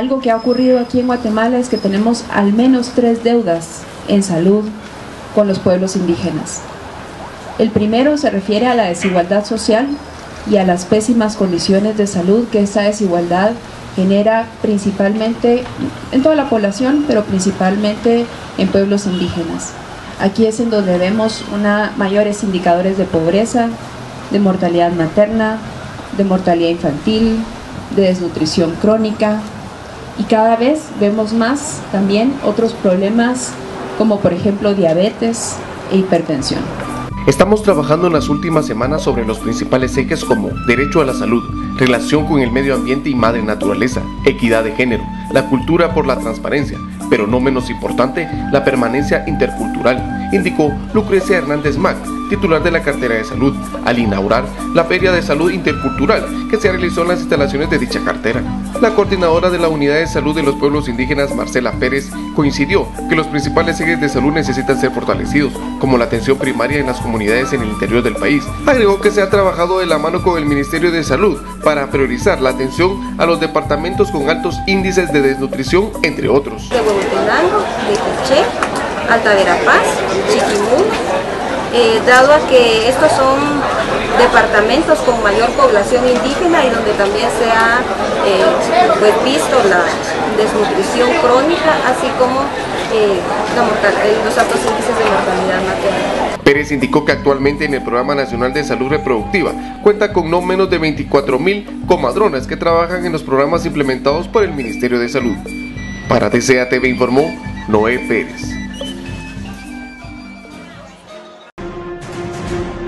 Algo que ha ocurrido aquí en Guatemala es que tenemos al menos 3 deudas en salud con los pueblos indígenas. El primero se refiere a la desigualdad social y a las pésimas condiciones de salud que esa desigualdad genera principalmente en toda la población, pero principalmente en pueblos indígenas. Aquí es en donde vemos mayores indicadores de pobreza, de mortalidad materna, de mortalidad infantil, de desnutrición crónica, y cada vez vemos más también otros problemas como por ejemplo diabetes e hipertensión. Estamos trabajando en las últimas semanas sobre los principales ejes como derecho a la salud, relación con el medio ambiente y madre naturaleza, equidad de género, la cultura por la transparencia, pero no menos importante, la permanencia intercultural, indicó Lucrecia Hernández Mac, titular de la cartera de salud, al inaugurar la Feria de Salud Intercultural que se realizó en las instalaciones de dicha cartera. La coordinadora de la Unidad de Salud de los Pueblos Indígenas, Marcela Pérez, coincidió que los principales ejes de salud necesitan ser fortalecidos, como la atención primaria en las comunidades en el interior del país. Agregó que se ha trabajado de la mano con el Ministerio de Salud para priorizar la atención a los departamentos con altos índices de desnutrición, entre otros. De Huehuetenango, de Quiché, Alta Verapaz, Chiquimula, dado a que estos son departamentos con mayor población indígena y donde también se ha visto la desnutrición crónica, así como los altos índices de mortalidad materna. Pérez indicó que actualmente en el Programa Nacional de Salud Reproductiva cuenta con no menos de 24.000 comadronas que trabajan en los programas implementados por el Ministerio de Salud. Para TCA TV informó Noé Pérez.